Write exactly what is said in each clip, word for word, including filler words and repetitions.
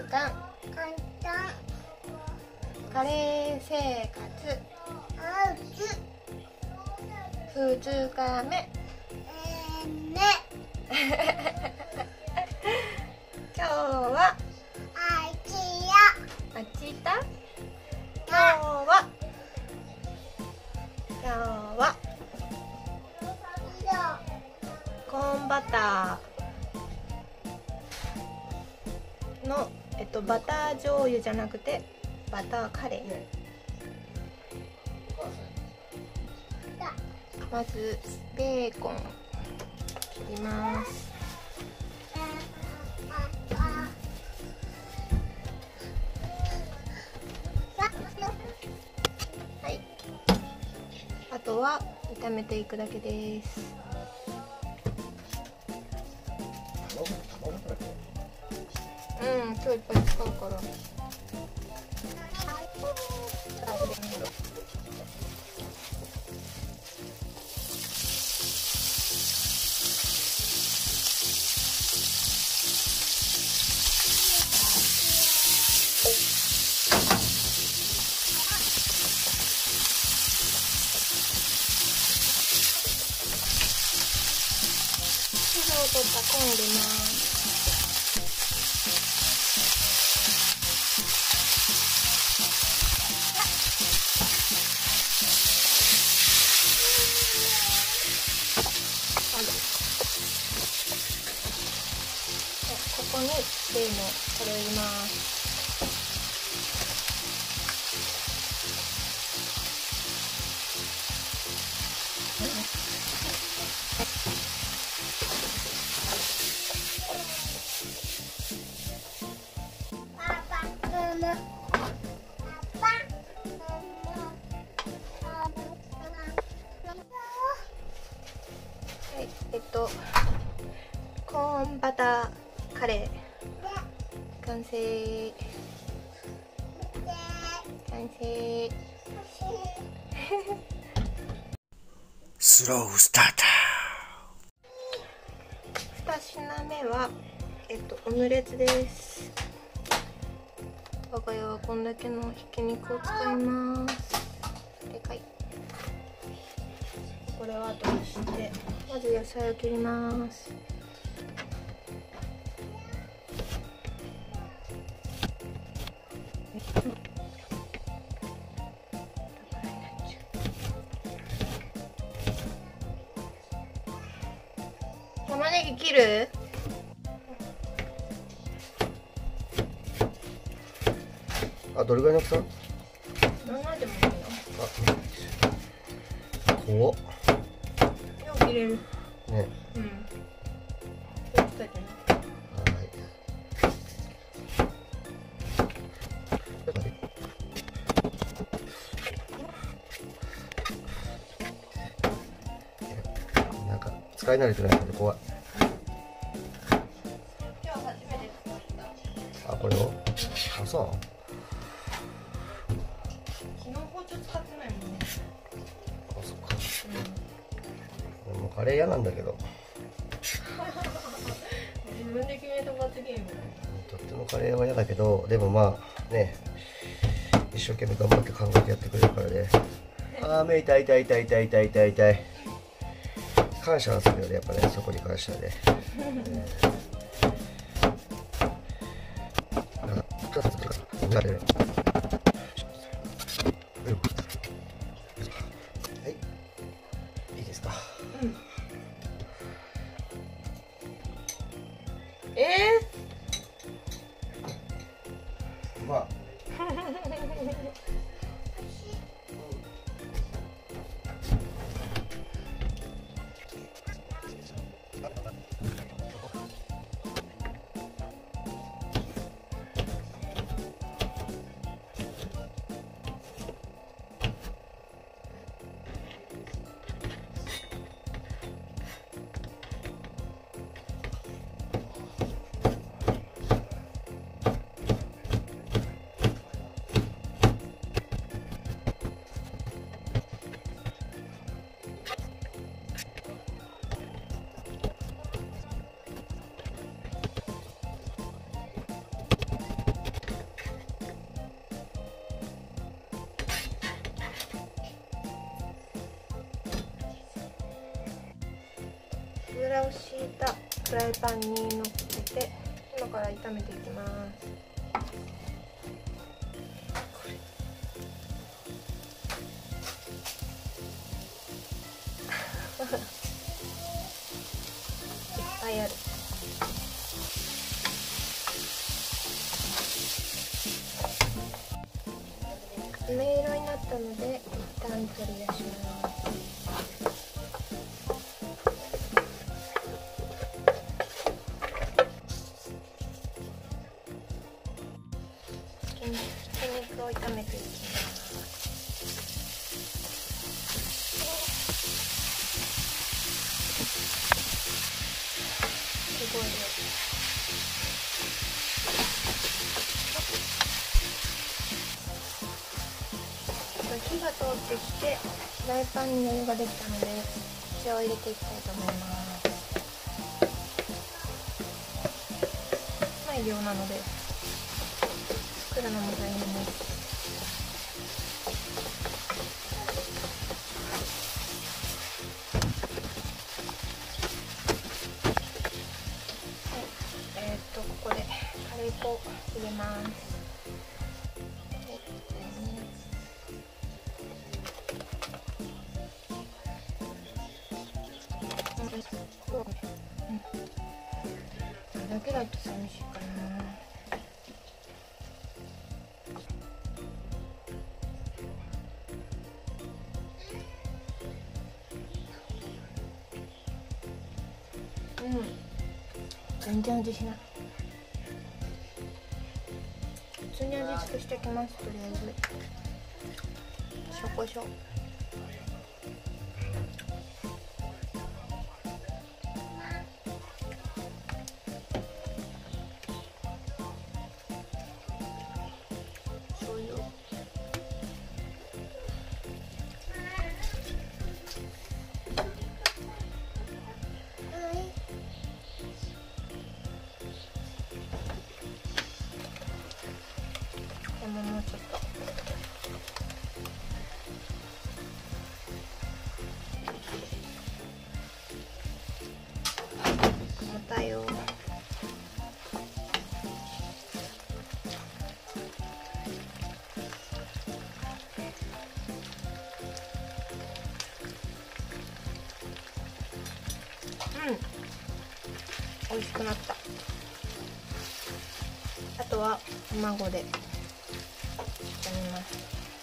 単カレー生活ふつかめ今日はあちた今日は今日はコーンバターの、えっと、バター醤油じゃなくてバターカレー。まずベーコン切ります。はい、あとは炒めていくだけです。うん、今日いっぱい使うから。火を取ったコーン入れます。ここに例のこれを入れます。はい、えっとコーンバターカレー完成完成スロースターター。ふた品目はえっとオムレツです。我が家はこんだけのひき肉を使います。でかい。これは後にしてまず野菜を切ります。玉ねぎ切る？ あ、どれぐらいの大きさ？ 何枚でもいいよ。 あ、怖っ。 よく切れる。 ね。 うん。気をつけてね。 はい。なんか使い慣れてないので怖い。 今日初めて使った。 あ、これを？あ、そう。 昨日包丁使ってないもんね。 あ、そっか。うん、もうカレー嫌なんだけど。 自分で決めた罰ゲーム。 とってもカレーは嫌だけど、でもまあね、一生懸命頑張って考えてやってくれるからね。あー、目痛い痛い痛い痛い痛い痛い痛い。感謝はするよね、やっぱね、そこに関してはね。はい、いいですか。 うん。えー、まあ油を敷いたフライパンに乗っけて今から炒めていきます。いっぱいある。きつね色になったので一旦取り出します。ひき肉を炒めていきます。すごい量。火が通ってきてフライパンに余裕ができたので塩を入れていきたいと思います。少ない量なので作るのも大変です。はい、えー、っとここでカレー粉を入れます。これだけだと寂しいかな。うん、全然味しない。普通に味付けしておきます。とりあえず紹興酒。醤油。でももうちょっと。重たいよ。うん、美味しくなった。あとは卵で炒めます。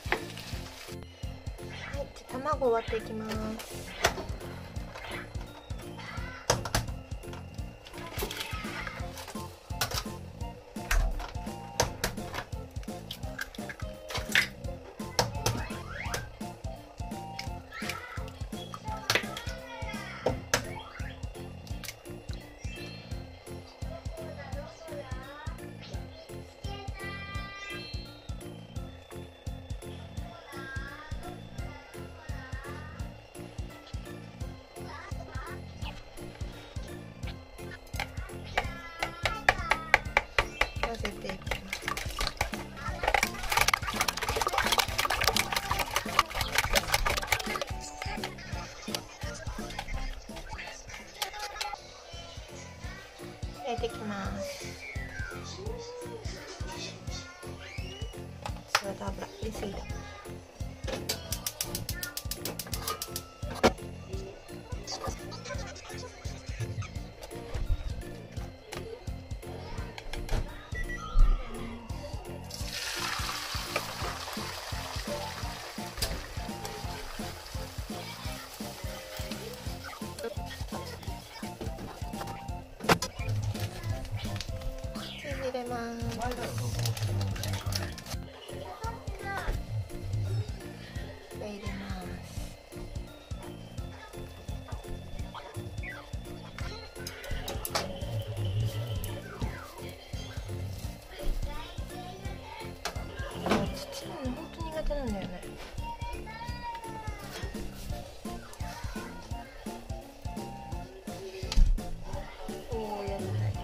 はい、じゃあ卵を割っていきます。混ぜていきます。入れていきます。サラダ油入れすぎた。入れます。入れます。土の本当苦手なんだよね。おお、やりたい。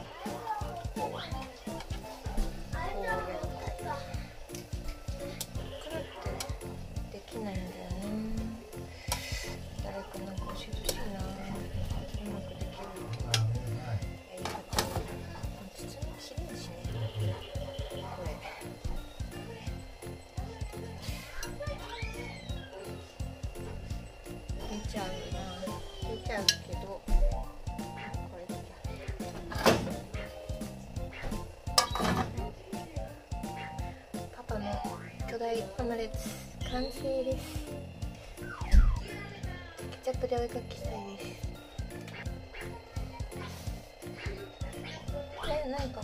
ないんだよね。誰かなんか教えてほしいな。うまくできる。 大オムレツ完成です。ケチャップでお絵かきしたいです。え、ないかも。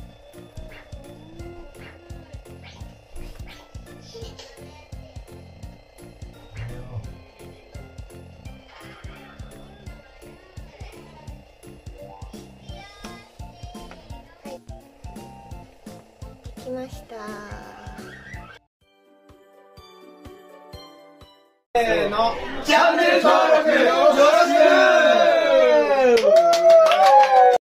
できました。 せーの、チャンネル登録よろしく。